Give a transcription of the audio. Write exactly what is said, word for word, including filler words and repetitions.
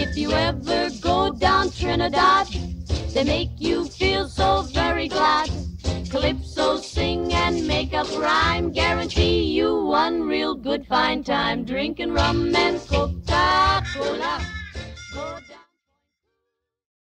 If you ever go down Trinidad, they make you feel so very glad. Calypso sing and make up rhyme, guarantee you one real good fine time, drinking rum and Coca-Cola.